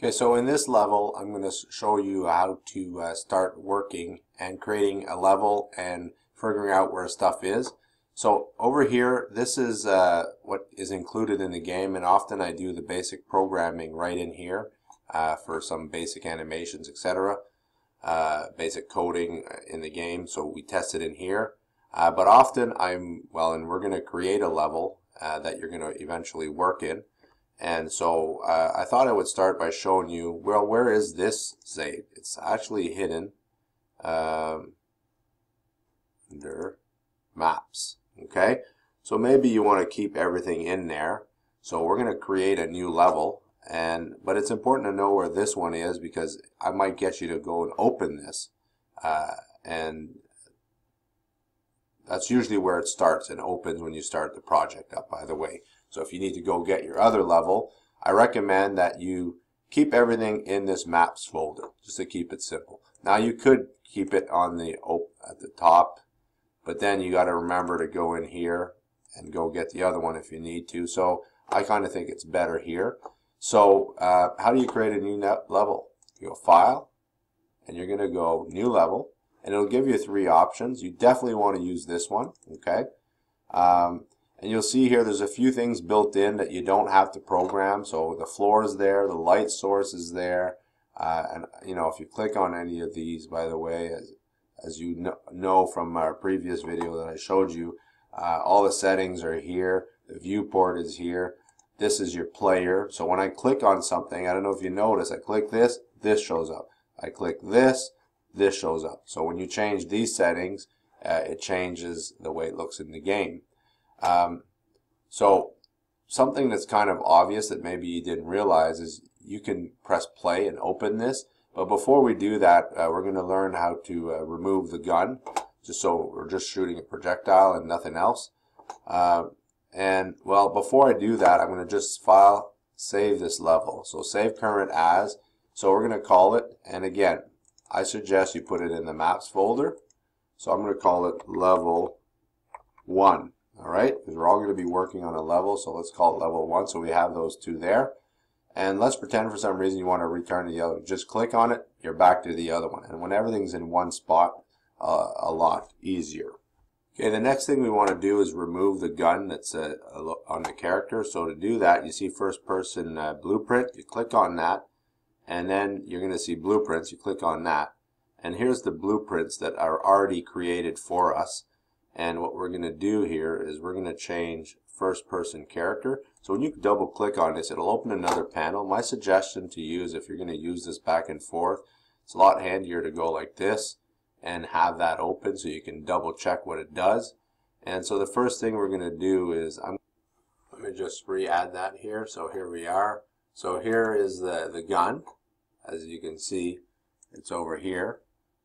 Okay, so in this level, I'm going to show you how to start working and creating a level and figuring out where stuff is. So over here, this is what is included in the game, and often I do the basic programming right in here for some basic animations, etc. Basic coding in the game, so we test it in here. But often and we're going to create a level that you're going to eventually work in. And so I thought I would start by showing you, well, where is this saved? It's actually hidden under maps. Okay, so maybe you want to keep everything in there. So we're going to create a new level, but it's important to know where this one is, because I might get you to go and open this, and that's usually where it starts and opens when you start the project up, by the way. So if you need to go get your other level, I recommend that you keep everything in this maps folder, just to keep it simple. Now you could keep it on at the top, but then you got to remember to go in here and go get the other one if you need to. So I kind of think it's better here. So how do you create a new level? You go File, and you're going to go New Level, and it'll give you 3 options. You definitely want to use this one, okay? And you'll see here there's a few things built in that you don't have to program. So the floor is there, the light source is there, and you know, if you click on any of these, by the way, as you know from our previous video that I showed you, all the settings are here. The viewport is here. This is your player. So when I click on something, I don't know if you notice, I click this, this shows up. I click this, this shows up. So when you change these settings, it changes the way it looks in the game. So something that's kind of obvious that maybe you didn't realize is you can press play and open this. But before we do that, we're going to learn how to remove the gun, just so we're just shooting a projectile and nothing else. And well, before I do that, I'm going to just File, save this level. So save current as. So we're going to call it, and again, I suggest you put it in the maps folder. So I'm going to call it level 1. All right, because we're all going to be working on a level, so let's call it level 1. So we have those 2 there. And let's pretend for some reason you want to return to the other. Just click on it, you're back to the other one. And when everything's in one spot, a lot easier. Okay, the next thing we want to do is remove the gun that's on the character. So to do that, you see first person blueprint, you click on that, and then you're going to see blueprints, you click on that. And here's the blueprints that are already created for us. And what we're going to do here is we're going to change first person character. So when you double click on this, it'll open another panel. My suggestion to you is, if you're going to use this back and forth, it's a lot handier to go like this and have that open so you can double check what it does. And so the first thing we're going to do is, let me just re-add that here. So here we are. So here is the gun. As you can see, it's over here.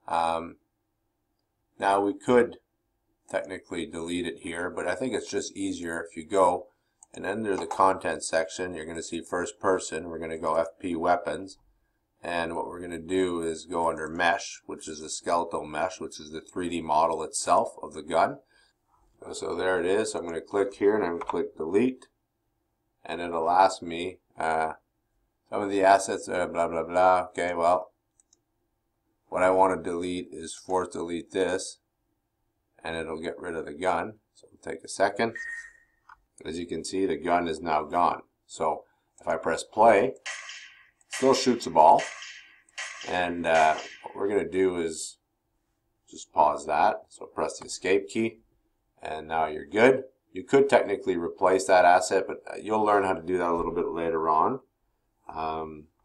Now we could technically delete it here, but I think it's just easier if you go and under the content section, you're going to see first person. We're going to go FP weapons, and what we're going to do is go under mesh, which is a skeletal mesh, which is the 3D model itself of the gun. So there it is. So I'm going to click here and I'm going to click delete, and it'll ask me some of the assets, blah blah blah. Okay, well, what I want to delete is force delete this, and it'll get rid of the gun. So it'll take a second. As you can see, the gun is now gone. So if I press play, it still shoots a ball. And what we're going to do is just pause that. So press the escape key, and now you're good. You could technically replace that asset, but you'll learn how to do that a little bit later on.